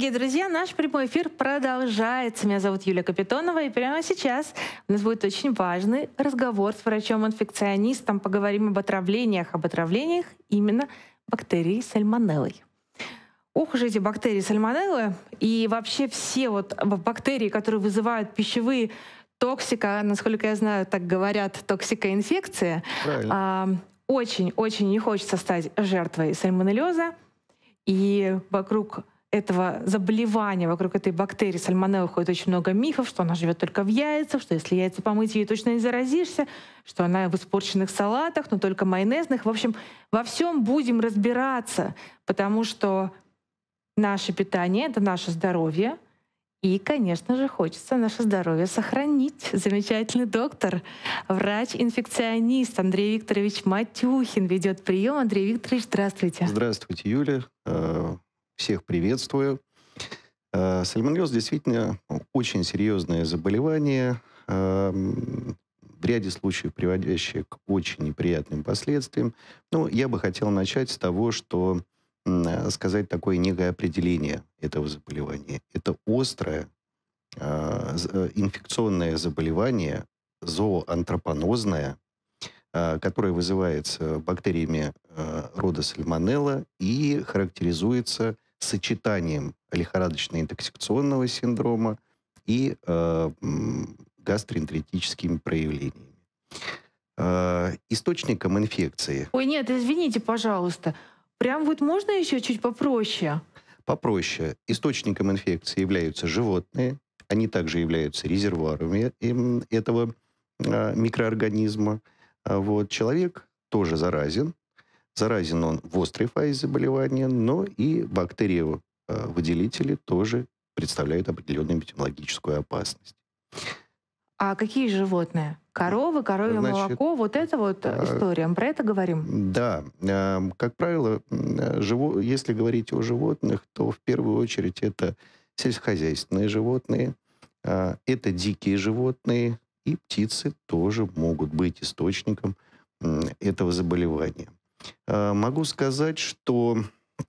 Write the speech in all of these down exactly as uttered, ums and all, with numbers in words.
Дорогие друзья, наш прямой эфир продолжается. Меня зовут Юлия Капитонова, и прямо сейчас у нас будет очень важный разговор с врачом-инфекционистом. Поговорим об отравлениях, об отравлениях именно бактерией сальмонеллой. Ох уж эти бактерии сальмонеллы и вообще все вот бактерии, которые вызывают пищевые токсика, насколько я знаю, так говорят, токсикоинфекция. Очень-очень не хочется стать жертвой сальмонеллеза. И вокруг этого заболевания, вокруг этой бактерии сальмонеллы ходит очень много мифов, что она живет только в яйцах, что если яйца помыть, ей точно не заразишься, что она в испорченных салатах, но только майонезных. В общем, во всем будем разбираться, потому что наше питание — это наше здоровье. И, конечно же, хочется наше здоровье сохранить. Замечательный доктор, врач-инфекционист Андрей Викторович Матюхин ведет прием. Андрей Викторович, здравствуйте. Здравствуйте, Юля. Всех приветствую. Сальмонеллез действительно очень серьезное заболевание, в ряде случаев приводящее к очень неприятным последствиям. Ну, я бы хотел начать с того, что сказать такое некое определение этого заболевания. Это острое инфекционное заболевание, зооантропонозное, которое вызывается бактериями рода сальмонелла и характеризуется сочетанием лихорадочно-интоксикационного синдрома и э, гастроэнтеритическими проявлениями. Э, источником инфекции... Ой, нет, извините, пожалуйста. Прям вот можно еще чуть попроще? Попроще. Источником инфекции являются животные. Они также являются резервуарами этого э, микроорганизма. Вот. Человек тоже заразен. Заразен он в острой фазе заболевания, но и бактерии-выделители тоже представляют определенную эпидемиологическую опасность. А какие животные? Коровы, коровье Значит, молоко, вот это вот история. Мы про это говорим? Да. Как правило, если говорить о животных, то в первую очередь это сельскохозяйственные животные, это дикие животные, и птицы тоже могут быть источником этого заболевания. Могу сказать, что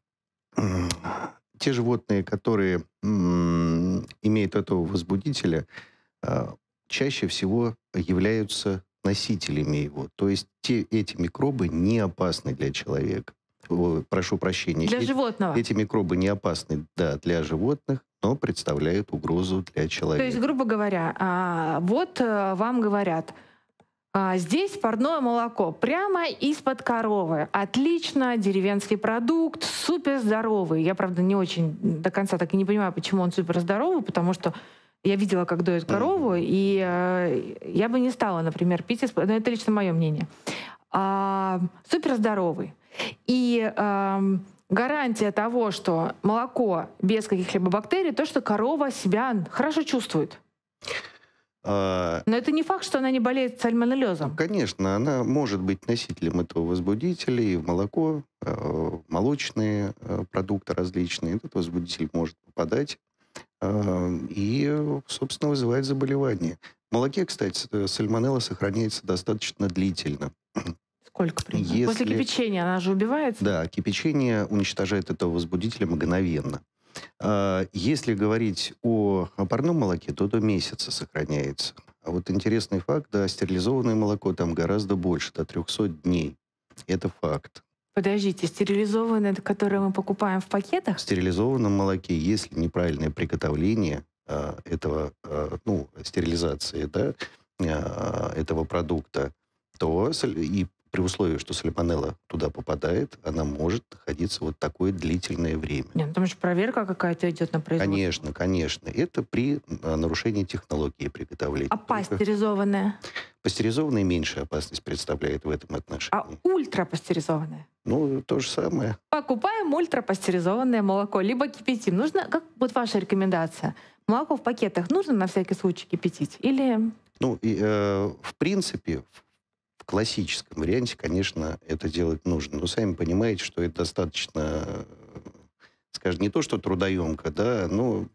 те животные, которые имеют этого возбудителя, чаще всего являются носителями его. То есть те, эти микробы не опасны для человека. Прошу прощения. Для эти, животного? Эти микробы не опасны, да, для животных, но представляют угрозу для человека. То есть, грубо говоря, вот вам говорят: здесь парное молоко прямо из-под коровы. Отлично, деревенский продукт, супер здоровый. Я, правда, не очень до конца так и не понимаю, почему он супер здоровый, потому что я видела, как доят корову, mm-hmm. и э, я бы не стала, например, пить из-под... Но это лично мое мнение. А, супер здоровый. И э, гарантия того, что молоко без каких-либо бактерий, то, что корова себя хорошо чувствует. Но это не факт, что она не болеет сальмонеллезом. Конечно, она может быть носителем этого возбудителя и в молоко, в молочные продукты различные. Этот возбудитель может попадать и, собственно, вызывать заболевание. В молоке, кстати, сальмонелла сохраняется достаточно длительно. Сколько примерно? Если... После кипячения она же убивается? Да, кипячение уничтожает этого возбудителя мгновенно. Если говорить о парном молоке, то до месяца сохраняется. А вот интересный факт, да, стерилизованное молоко там гораздо больше, до трёхсот дней. Это факт. Подождите, стерилизованное, которое мы покупаем в пакетах? В стерилизованном молоке, если неправильное приготовление этого, ну, стерилизации, да, этого продукта, то и при условии, что сальмонелла туда попадает, она может находиться вот такое длительное время. Нет, там же проверка какая-то идет на производство. Конечно, конечно. Это при нарушении технологии приготовления. А пастеризованная? Пастеризованная меньшая опасность представляет в этом отношении. А ультрапастеризованная? Ну, то же самое. Покупаем ультрапастеризованное молоко, либо кипятим. Нужно, как вот ваша рекомендация? Молоко в пакетах нужно на всякий случай кипятить? Или... Ну, и, э, в принципе... В классическом варианте, конечно, это делать нужно. Но сами понимаете, что это достаточно, скажем, не то, что трудоемко, да, но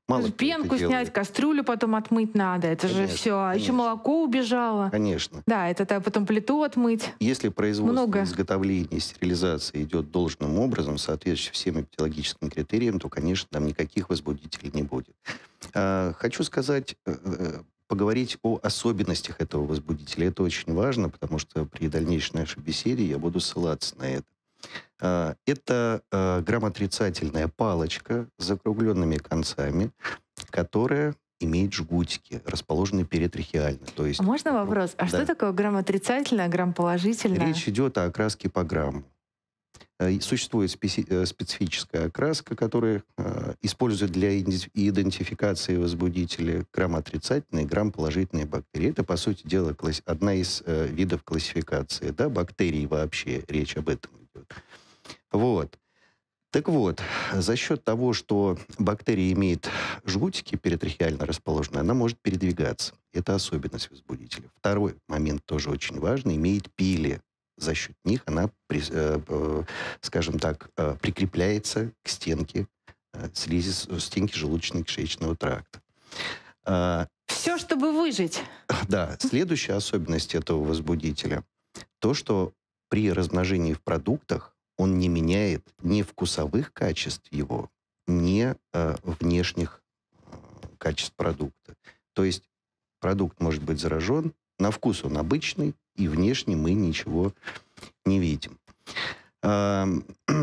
Мало кто это Пенку снять, делает. кастрюлю потом отмыть надо. Это же Конечно, все. А еще конечно. молоко убежало. Конечно. Да, это так, потом плиту отмыть. Если производство, Много. изготовление, стерилизация идет должным образом, соответствующим всем эпидемиологическим критериям, то, конечно, там никаких возбудителей не будет. А, хочу сказать, э, э, поговорить о особенностях этого возбудителя. Это очень важно, потому что при дальнейшей нашей беседе я буду ссылаться на это. А, это а, грамотрицательная палочка с закругленными концами, которая имеет жгутики, расположенные перитрахеально. То есть, А можно ну, вопрос? А что да. такое грамм отрицательное, грамм положительное? Речь идет о окраске по грамму. Э, и Существует специ- э, специфическая окраска, которая э, используют для иди- идентификации возбудителя грамм-отрицательной и грамм-положительной бактерии. Это, по сути дела, класс- одна из э, видов классификации. Да? Бактерий вообще, речь об этом идет. Вот. Так вот, за счет того, что бактерия имеет жгутики перитрахеально расположенные, она может передвигаться. Это особенность возбудителя. Второй момент тоже очень важный. Имеет пили. За счет них она, при- э, э, скажем так, э, прикрепляется к стенке э, слизи, стенки желудочно-кишечного тракта. А, Все, чтобы выжить. да, следующая особенность этого возбудителя то, что при размножении в продуктах он не меняет ни вкусовых качеств его, ни э, внешних э, качеств продукта. То есть продукт может быть заражен, на вкус он обычный, и внешне мы ничего не видим. Ам,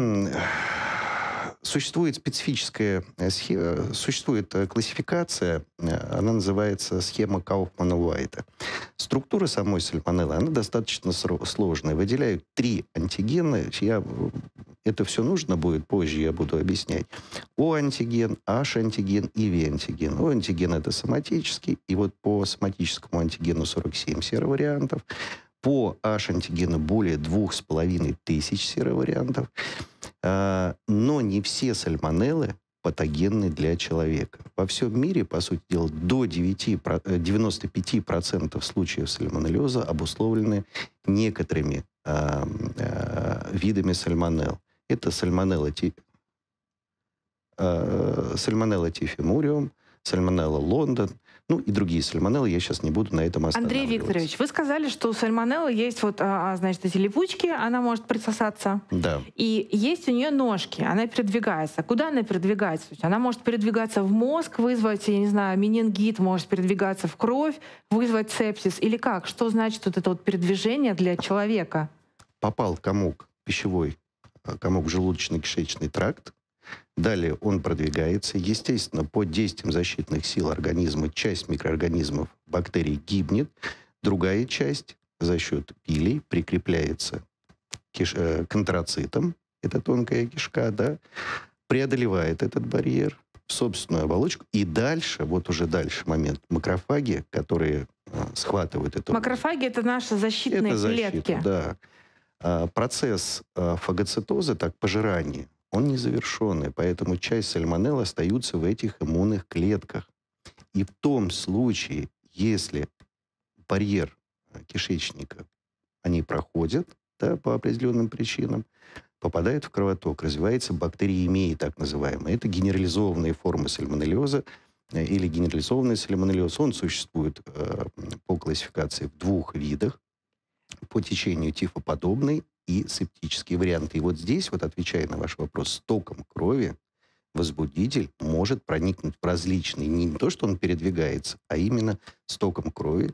Существует специфическая э, схема, существует э, классификация, э, она называется схема Кауфмана-Уайта. Структура самой сальмонеллы, она достаточно сро- сложная. Выделяют три антигена. Я, э, это все нужно будет, позже я буду объяснять. О-антиген, H-антиген и V-антиген. О-антиген это соматический, и вот по соматическому антигену сорок семь серовариантов. По H-антигену более двух с половиной тысяч серовариантов. А, но не все сальмонеллы патогенны для человека. Во всем мире, по сути дела, до девяти, девяноста пяти процентов случаев сальмонеллеза обусловлены некоторыми а, а, видами сальмонелл. Это сальмонелла, ти, а, сальмонелла тифимуриум, сальмонелла Лондон, ну и другие сальмонеллы, я сейчас не буду на этом Андрей останавливаться. Викторович, вы сказали, что у сальмонеллы есть вот, а, а, значит, эти липучки, она может присосаться. Да. И есть у нее ножки, она передвигается. Куда она передвигается? То есть она может передвигаться в мозг, вызвать, я не знаю, менингит, может передвигаться в кровь, вызвать сепсис. Или как? Что значит вот это вот передвижение для человека? Попал комок пищевой, а, комок в желудочно-кишечный тракт. Далее он продвигается. Естественно, под действием защитных сил организма часть микроорганизмов, бактерий гибнет. Другая часть за счет пилей прикрепляется киш, э, к энтероцитам. Это тонкая кишка, да. Преодолевает этот барьер в собственную оболочку. И дальше, вот уже дальше момент, макрофаги, которые э, схватывают эту... Макрофаги — это наши защитные Это защита, клетки. да. А, процесс а, фагоцитоза, так, пожирания, он незавершенный, поэтому часть сальмонелл остаются в этих иммунных клетках. И в том случае, если барьер а, кишечника, они проходят, да, по определенным причинам, попадают в кровоток, развивается бактериемия, так называемая. Это генерализованные формы сальмонеллеза э, или генерализованный сальмонеллез. Он существует э, по классификации в двух видах. По течению тифоподобный и септические варианты. И вот здесь, вот отвечая на ваш вопрос, с током крови возбудитель может проникнуть в различные, не то, что он передвигается, а именно с током крови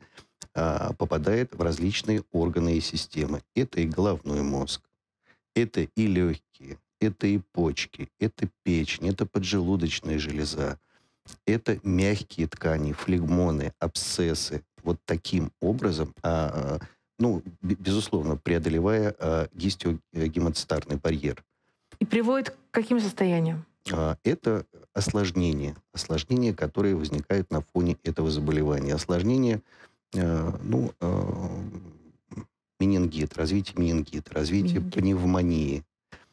а, попадает в различные органы и системы. Это и головной мозг, это и легкие, это и почки, это печень, это поджелудочная железа, это мягкие ткани, флегмоны, абсцессы. Вот таким образом, а, а, ну, б- безусловно, преодолевая а, гистиогемоцитарный барьер. И приводит к каким состояниям? А, это осложнения, осложнения, которые возникают на фоне этого заболевания. Осложнения, а, ну, а, менингит, развитие менингита, развитие Менингит. пневмонии,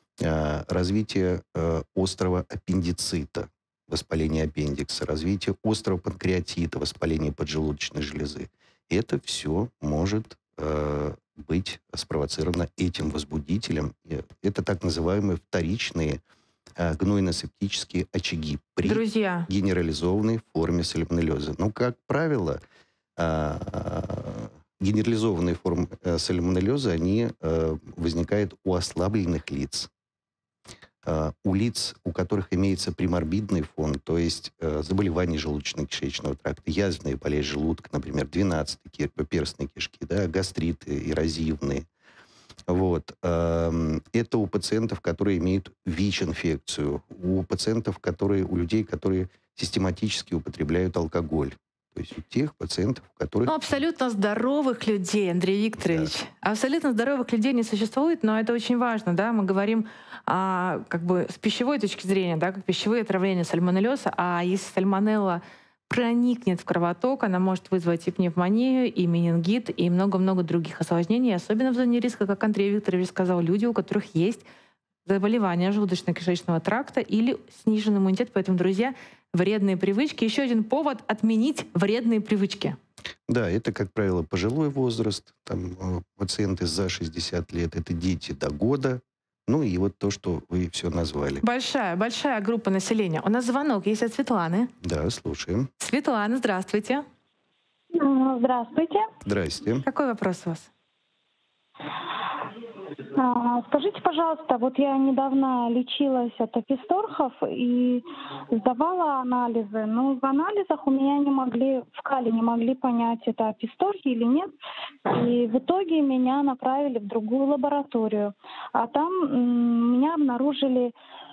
а, развитие а, острого аппендицита, воспаление аппендикса, развитие острого панкреатита, воспаление поджелудочной железы. Это все может э, быть спровоцировано этим возбудителем. И это так называемые вторичные э, гнойно-септические очаги при Друзья, генерализованной форме сальмонеллеза. Ну, как правило, а, генерализованные формы э, сальмонеллеза, они э, возникают у ослабленных лиц, а, у лиц, у которых имеется приморбидный фон, то есть э, заболевания желудочно-кишечного тракта, язвенная болезнь желудка, например, двенадцатиперстной кишки, да, гастриты эрозивные. Вот. эм, Это у пациентов, которые имеют ВИЧ-инфекцию, у пациентов, которые, у людей, которые систематически употребляют алкоголь. То есть у тех пациентов, у ну, которых... абсолютно здоровых людей, Андрей Да, Викторович. Абсолютно здоровых людей не существует, но это очень важно, да. Мы говорим а, как бы с пищевой точки зрения, да, как пищевые отравления сальмонеллеза, а если сальмонелла проникнет в кровоток, она может вызвать и пневмонию, и менингит, и много-много других осложнений, особенно в зоне риска, как Андрей Викторович сказал, люди, у которых есть заболевания желудочно-кишечного тракта или сниженный иммунитет. Поэтому, друзья, вредные привычки. Еще один повод отменить вредные привычки. да, это, как правило, пожилой возраст, там, э, пациенты за шестьдесят лет, это дети до года, ну и вот то, что вы все назвали. Большая, большая группа населения. У нас звонок есть от Светланы. Да, слушаем. Светлана, здравствуйте. М, Здравствуйте. Здрасте. Какой вопрос у вас? А, Скажите, пожалуйста, вот я недавно лечилась от аписторхов и сдавала анализы, но в анализах у меня не могли, в кале не могли понять, это аписторхи или нет. И в итоге меня направили в другую лабораторию. А там м, меня обнаружили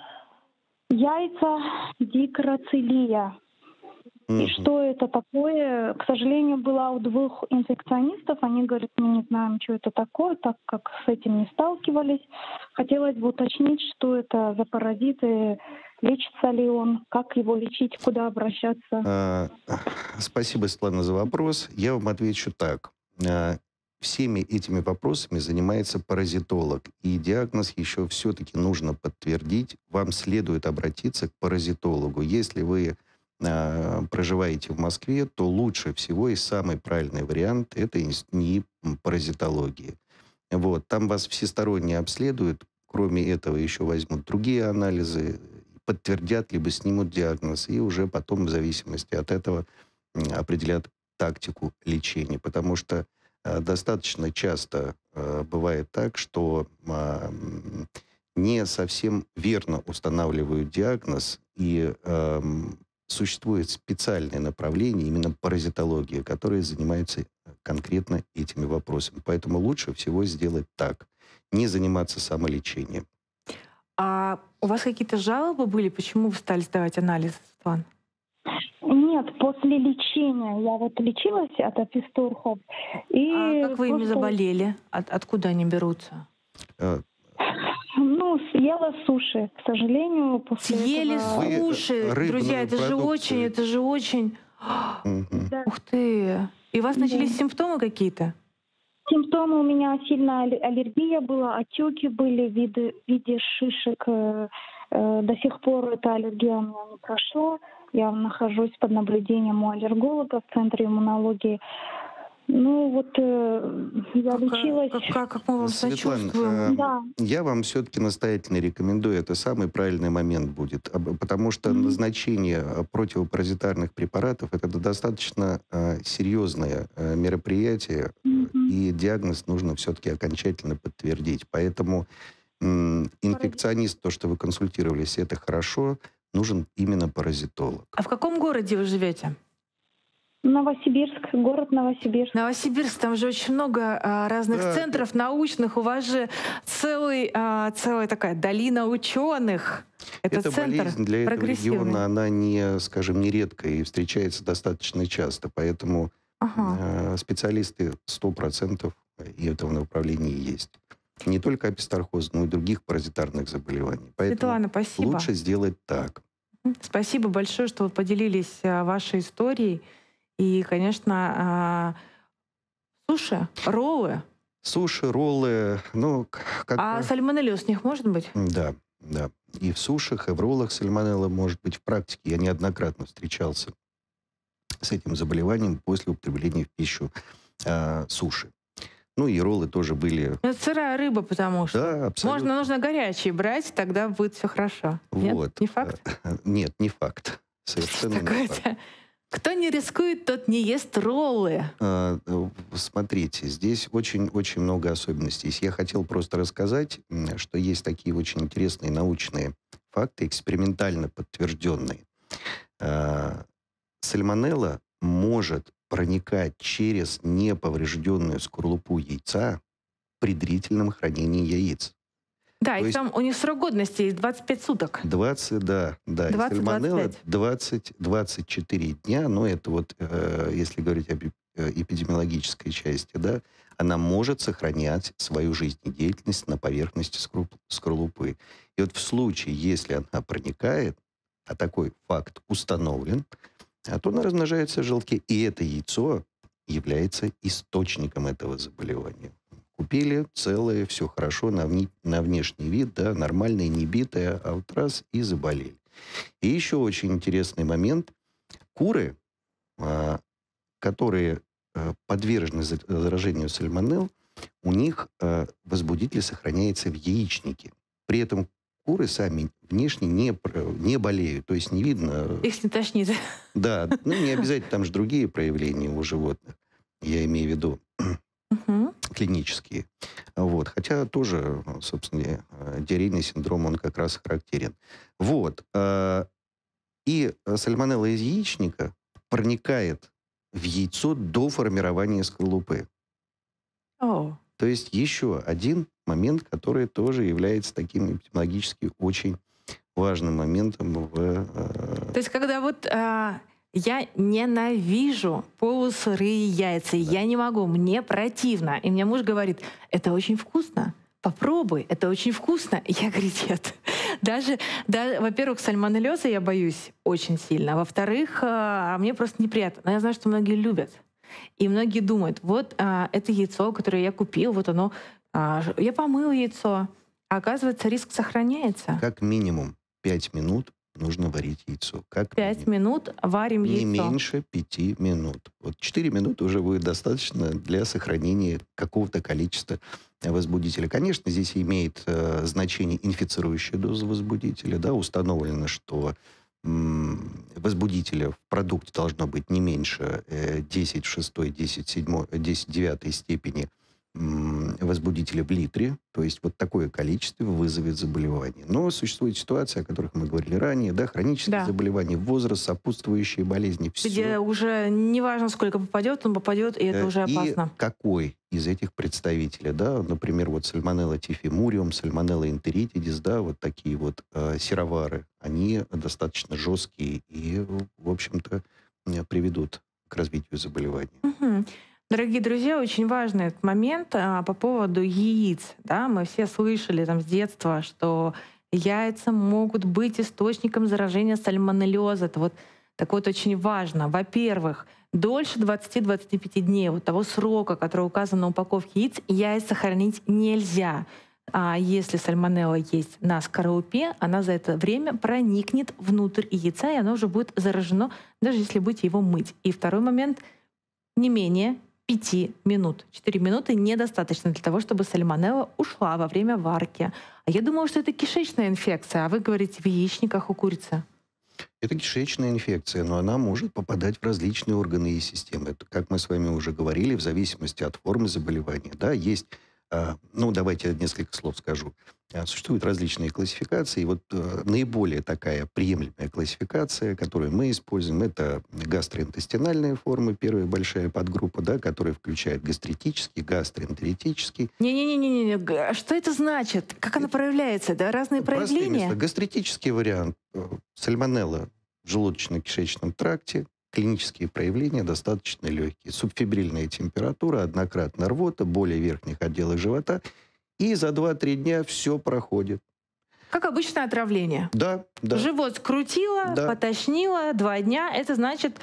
яйца дикроцилия. И Мгм. что это такое? К сожалению, была у двух инфекционистов. Они говорят, мы не знаем, что это такое, так как с этим не сталкивались. Хотелось бы уточнить, что это за паразиты, лечится ли он, как его лечить, куда обращаться. А, Спасибо, Светлана, за вопрос. Я вам отвечу так. А, Всеми этими вопросами занимается паразитолог. И диагноз еще все-таки нужно подтвердить. Вам следует обратиться к паразитологу. Если вы а, проживаете в Москве, то лучше всего и самый правильный вариант — это НИИ паразитологии. Вот. Там вас всесторонне обследуют. Кроме этого еще возьмут другие анализы, подтвердят, либо снимут диагноз, и уже потом, в зависимости от этого, м, определят тактику лечения. Потому что э, достаточно часто э, бывает так, что а, м, не совсем верно устанавливают диагноз, и эм, существует специальное направление, именно паразитология, которое занимается конкретно этими вопросами. Поэтому лучше всего сделать так. Не заниматься самолечением. А у вас какие-то жалобы были? Почему вы стали сдавать анализы, Светлана? Нет, после лечения я вот лечилась от аписторхов. И А как вы ими просто, заболели? От- откуда они берутся? Э, ну, съела суши. К сожалению, после Съели этого... Вы, э, суши, рыбную друзья, это же продукцию- очень, это же очень. мгм. Да. Ух ты! И у вас Да. начались симптомы какие-то? Симптомы у меня сильная алле- аллергия была, отеки были в виде, в виде шишек. э, э, До сих пор эта аллергия у меня не прошла. Я нахожусь под наблюдением у аллерголога в Центре иммунологии. Ну вот э, я Какая- лечилась. как, как- как мы вам Светлана, сочувствуем. э, Да. я вам все-таки настоятельно рекомендую, это самый правильный момент будет, об- потому что Мгм. назначение э, противопаразитарных препаратов — это достаточно э, серьезное э, мероприятие, э, Мгм. и диагноз нужно все-таки окончательно подтвердить. Поэтому м, инфекционист, то, что вы консультировались, это хорошо, нужен именно паразитолог. А в каком городе вы живете? Новосибирск, город Новосибирск. Новосибирск, там же очень много а, разных Да, центров научных. У вас же целый, а, целая такая долина ученых. Это Эта центр болезнь для этого прогрессивный. региона, она не, скажем, не редкая и встречается достаточно часто. Поэтому Ага. э, специалисты сто процентов и этого направления есть. Не только аписторхоз, но и других паразитарных заболеваний. Поэтому Светлана, спасибо. лучше сделать так. Спасибо большое, что вы поделились а, вашей историей. И, конечно, а, суши, роллы. Суши, роллы, ну, к- как... А прав- сальмонеллез у них может быть? Да, да. И в сушах, и в роллах сальмонелла может быть. В практике я неоднократно встречался с этим заболеванием после употребления в пищу э, суши. Ну, и роллы тоже были. Это сырая рыба, потому что. Да, абсолютно. Можно, нужно горячие брать, тогда будет все хорошо. Вот. Нет, не факт? Нет, не факт. Совершенно не факт. Кто не рискует, тот не ест роллы. А, смотрите, здесь очень-очень много особенностей. Я хотел просто рассказать, что есть такие очень интересные научные факты, экспериментально подтвержденные. А, сальмонелла может проникать через неповрежденную скорлупу яйца при длительном хранении яиц. Да, То и есть там у них срок годности есть двадцать пять суток. двадцать, да, да. двадцать двадцать двадцать четыре дня, но это вот, э, если говорить об эпидемиологической части, да, она может сохранять свою жизнедеятельность на поверхности скорлупы. И вот в случае, если она проникает, а такой факт установлен, то она размножается в желтке, и это яйцо является источником этого заболевания. Купили целое, все хорошо, на, вни, на внешний вид, да, нормальное, не битое, а вот раз и заболели. И еще очень интересный момент. Куры, а, которые а, подвержены заражению сальмонелл, у них а, возбудитель сохраняется в яичнике. При этом куры сами внешне не, не болеют, то есть не видно... Их не тошнит. Да, ну не обязательно, там же другие проявления у животных, я имею в виду. Угу. Клинические. Вот. Хотя тоже, собственно, диарейный синдром, он как раз характерен. Вот. И сальмонелла из яичника проникает в яйцо до формирования скорлупы. О. То есть еще один момент, который тоже является таким эпидемиологически очень важным моментом в... То есть когда вот... А... Я ненавижу полусырые яйца. Я не могу, мне противно. И мне муж говорит, это очень вкусно. Попробуй, это очень вкусно. И я говорю, нет. Даже, да, во-первых, сальмонеллеза я боюсь очень сильно. Во-вторых, а, мне просто неприятно. Но я знаю, что многие любят. И многие думают, вот а, это яйцо, которое я купил, вот оно, а, я помыл яйцо. А оказывается, риск сохраняется. Как минимум пять минут нужно варить яйцо. Как Пять минут варим не яйцо. Не меньше пяти минут. Вот четыре минуты уже будет достаточно для сохранения какого-то количества возбудителя. Конечно, здесь имеет э, значение инфицирующая доза возбудителя. Да, установлено, что м, возбудителя в продукте должно быть не меньше э, десять в шестой, десять в седьмой, десять в девятой степени возбудителя в литре, то есть вот такое количество вызовет заболевание. Но существует ситуация, о которых мы говорили ранее, да, хронические да. заболевания, возраст, сопутствующие болезни, все. Где уже не важно, сколько попадет, он попадет, и это уже опасно. И какой из этих представителей, да, например, вот сальмонелла тифимуриум, сальмонелла энтеритидис, да, вот такие вот э, серовары, они достаточно жесткие и, в общем-то, приведут к развитию заболевания. Угу. Дорогие друзья, очень важный этот момент а, по поводу яиц. Да? Мы все слышали там, с детства, что яйца могут быть источником заражения сальмонеллеза. Это вот так вот очень важно. Во-первых, дольше двадцати-двадцати пяти дней вот того срока, который указан на упаковке яиц, яйца хранить нельзя. А если сальмонелла есть на скорлупе, она за это время проникнет внутрь яйца, и оно уже будет заражено, даже если будете его мыть. И второй момент — не менее пяти минут. Четыре минуты недостаточно для того, чтобы сальмонелла ушла во время варки. А я думала, что это кишечная инфекция, а вы говорите, в яичниках у курицы. Это кишечная инфекция, но она может попадать в различные органы и системы. Это, как мы с вами уже говорили, в зависимости от формы заболевания. Да, есть, ну, давайте несколько слов скажу. Существуют различные классификации. И вот э, наиболее такая приемлемая классификация, которую мы используем, это гастроинтестинальные формы, первая большая подгруппа, да, которая включает гастритический, гастроэнтеритический. Не-не-не, что это значит? Как она проявляется? Да, разные проявления? Гастритический вариант. Сальмонелла в желудочно-кишечном тракте. Клинические проявления достаточно легкие. Субфебрильная температура, однократная рвота, боли в верхних отделах живота. И за два-три дня все проходит. Как обычное отравление. Да, да. Живот скрутило, да. потошнило, два дня. Это значит,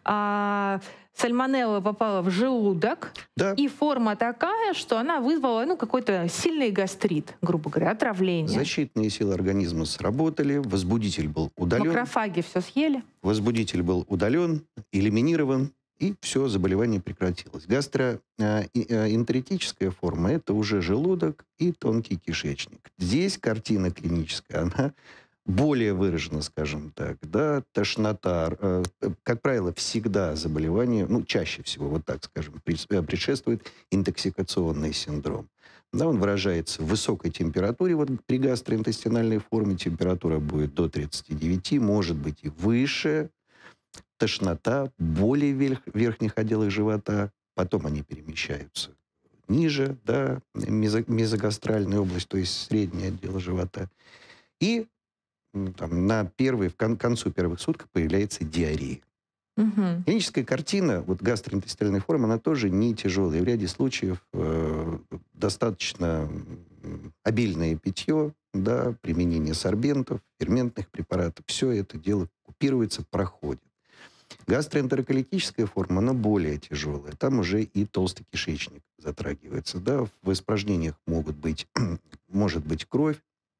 а, сальмонелла попала в желудок. Да. И форма такая, что она вызвала ну, какой-то сильный гастрит, грубо говоря, отравление. Защитные силы организма сработали, возбудитель был удален. Макрофаги все съели. Возбудитель был удален, элиминирован. и все, заболевание прекратилось. Гастроэнтеритическая форма – это уже желудок и тонкий кишечник. Здесь картина клиническая, она более выражена, скажем так, да, тошнота. Как правило, всегда заболевание, ну, чаще всего, вот так скажем, предшествует интоксикационный синдром. Да, он выражается в высокой температуре. Вот при гастроинтестинальной форме температура будет до тридцати девяти, может быть и выше. Тошнота, боли в верх, верхних отделах живота. Потом они перемещаются ниже, да, мезо, мезогастральная область, то есть средний отдел живота. И там, на первый, к кон, концу первых суток появляется диарея. Угу. Клиническая картина, вот гастроинтестинальной формы, она тоже не тяжелая. В ряде случаев э, достаточно обильное питье, да, применение сорбентов, ферментных препаратов, все это дело купируется, проходит. Гастроэнтероколитическая форма, она более тяжелая. Там уже и толстый кишечник затрагивается. Да? В испражнениях могут быть, может быть кровь,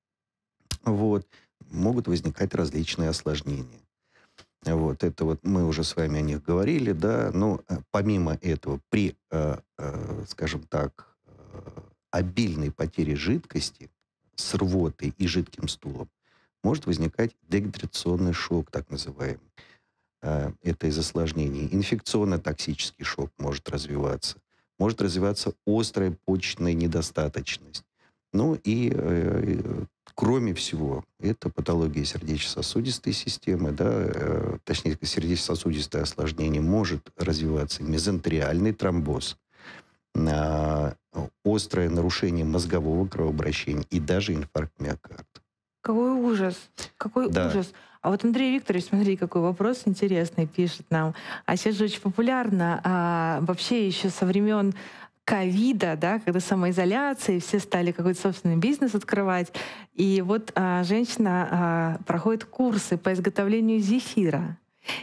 вот. Могут возникать различные осложнения. Вот, это вот мы уже с вами о них говорили, да, но помимо этого, при, э, э, скажем так, э, обильной потере жидкости с рвотой и жидким стулом может возникать дегидрационный шок, так называемый. Э, это из осложнений. Инфекционно-токсический шок может развиваться. Может развиваться острая почечная недостаточность. Ну и э, кроме всего, это патология сердечно-сосудистой системы, да, э, точнее, сердечно-сосудистое осложнение, может развиваться мезентериальный тромбоз, э, острое нарушение мозгового кровообращения и даже инфаркт миокарда. Какой ужас, какой да. ужас. А вот Андрей Викторович, смотри, какой вопрос интересный пишет нам. А сейчас же очень популярно, а, вообще еще со времен ковида, да, когда самоизоляция, все стали какой-то собственный бизнес открывать. И вот а, женщина а, проходит курсы по изготовлению зефира.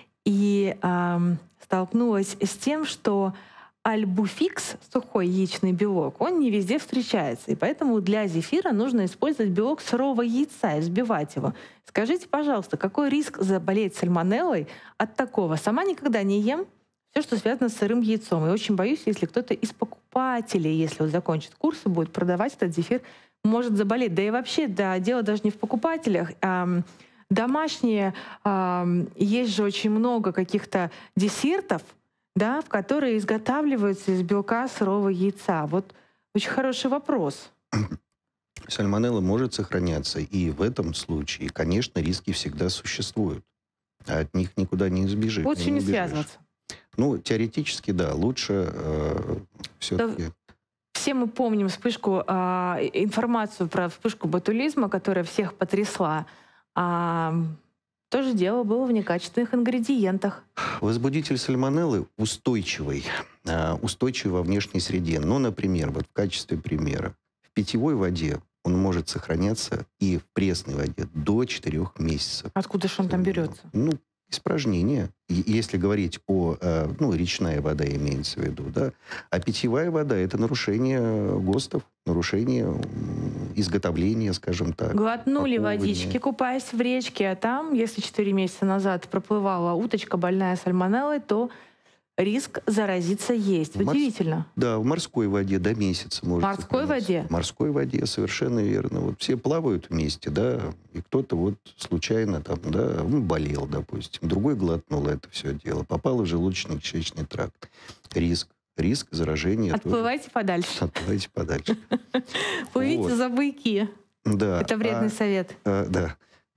И а, столкнулась с тем, что альбуфикс, сухой яичный белок, он не везде встречается. И поэтому для зефира нужно использовать белок сырого яйца и взбивать его. Скажите, пожалуйста, какой риск заболеть сальмонеллой от такого? Сама никогда не ем все, что связано с сырым яйцом. И очень боюсь, если кто-то из покупателей, если он закончит курсы, будет продавать этот зефир, может заболеть. Да и вообще, да, дело даже не в покупателях. А, домашние, а, есть же очень много каких-то десертов, да, в которые изготавливаются из белка сырого яйца. Вот очень хороший вопрос. Сальмонелла может сохраняться, и в этом случае, конечно, риски всегда существуют. А от них никуда не избежишь. Лучше не, не связываться. Ну, теоретически, да, лучше э, все-таки... Да, все мы помним вспышку, э, информацию про вспышку ботулизма, которая всех потрясла. А, тоже дело было в некачественных ингредиентах. Возбудитель сальмонеллы устойчивый, э, устойчивый во внешней среде. Ну, например, вот в качестве примера, в питьевой воде он может сохраняться и в пресной воде до четырех месяцев. Откуда же он там берется? Ну, испражнения. Если говорить о, ну, речная вода имеется в виду, да, а питьевая вода – это нарушение ГОСТов, нарушение изготовления, скажем так. Глотнули водички, купаясь в речке, а там, если четыре месяца назад проплывала уточка больная сальмонеллой, то риск заразиться есть. Удивительно. Морс... Да, в морской воде до месяца может. В морской воде? В морской воде, совершенно верно. Вот все плавают вместе, да, и кто-то вот случайно там, да, он болел, допустим, другой глотнул это все дело, попал в желудочно-кишечный тракт. Риск. Риск заражения. Отплывайте тоже. Подальше. Отплывайте подальше. Плывите за буйки. Да. Это вредный совет. Да.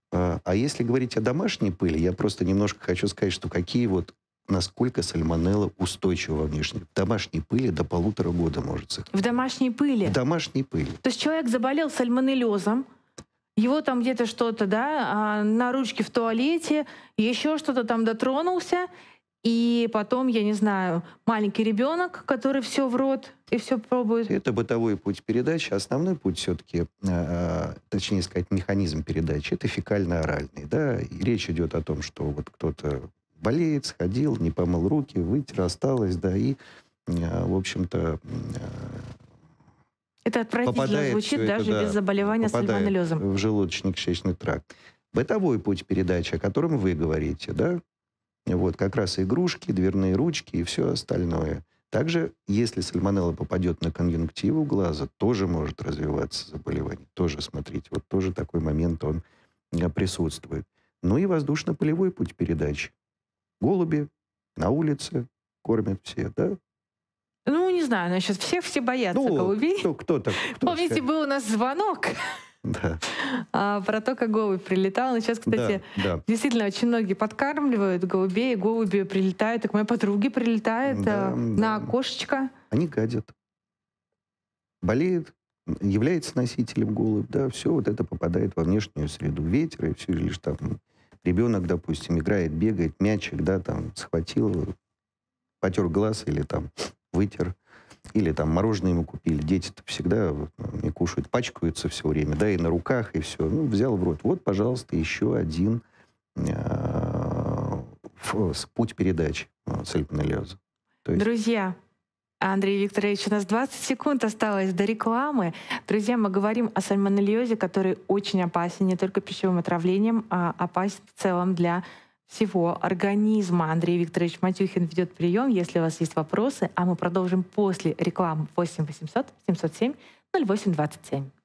А если говорить о домашней пыли, я просто немножко хочу сказать, что какие вот насколько сальмонелла устойчива во внешней. В домашней пыли до полутора года может сохраниться. В домашней пыли? В домашней пыли. То есть человек заболел сальмонеллезом, его там где-то что-то, да, на ручке в туалете, еще что-то там дотронулся, и потом, я не знаю, маленький ребенок, который все в рот и все пробует. Это бытовой путь передачи. Основной путь все-таки, э, точнее сказать, механизм передачи, это фекально-оральный. Да? И речь идет о том, что вот кто-то болеет, сходил, не помыл руки, вытер, осталось, да, и, в общем-то, это отвратительно звучит даже это, да, без заболевания сальмонеллезом. В желудочно-кишечный тракт. Бытовой путь передачи, о котором вы говорите, да, Вот, как раз игрушки, дверные ручки и все остальное. Также, если сальмонелла попадет на конъюнктиву глаза, тоже может развиваться заболевание. Тоже, смотрите, вот тоже такой момент, он э, присутствует. Ну и воздушно-полевой путь передачи. Голуби на улице кормят все, да? Ну, не знаю, но сейчас все, все боятся Ну, голубей. кто, кто-то... кто Помните, скажет? был у нас звонок Да, а, про то, как голубь прилетал. Но сейчас, кстати, да, да. действительно очень многие подкармливают голубей, и голуби прилетают. Так моей подруге прилетает Да, а, на да. окошечко. Они гадят. Болеет, является носителем голубь, да, все вот это попадает во внешнюю среду. Ветер и все, лишь там ребенок, допустим, играет, бегает, мячик, да, там схватил, потер глаз или там вытер, или там мороженое ему купили. Дети-то всегда вот, не кушают, пачкаются все время, да, и на руках, и все. Ну, взял в рот. Вот, пожалуйста, еще один э, путь передачи э, сальмонеллеза. То есть Друзья, Андрей Викторович, у нас двадцать секунд осталось до рекламы. Друзья, мы говорим о сальмонеллезе, который очень опасен не только пищевым отравлением, а опасен в целом для всего организма. Андрей Викторович Матюхин ведет прием, если у вас есть вопросы, а мы продолжим после рекламы восемь восемьсот семьсот семь ноль восемь двадцать семь.